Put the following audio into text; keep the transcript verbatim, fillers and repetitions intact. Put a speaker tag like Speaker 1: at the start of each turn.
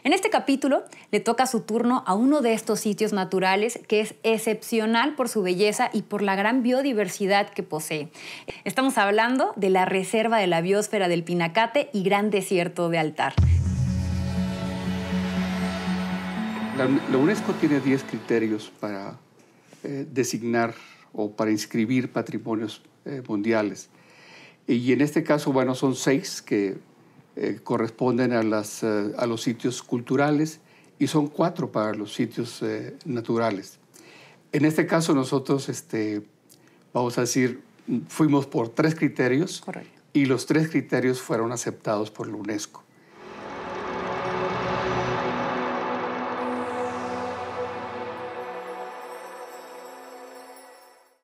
Speaker 1: En este capítulo le toca su turno a uno de estos sitios naturales que es excepcional por su belleza y por la gran biodiversidad que posee. Estamos hablando de la Reserva de la Biosfera del Pinacate y Gran Desierto de Altar.
Speaker 2: La, la UNESCO tiene diez criterios para eh, designar o para inscribir patrimonios eh, mundiales. Y en este caso, bueno, son seis que eh, corresponden a, las, eh, a los sitios culturales y son cuatro para los sitios eh, naturales. En este caso nosotros, este, vamos a decir, fuimos por tres criterios.
Speaker 1: Correcto.
Speaker 2: Y los tres criterios fueron aceptados por la UNESCO.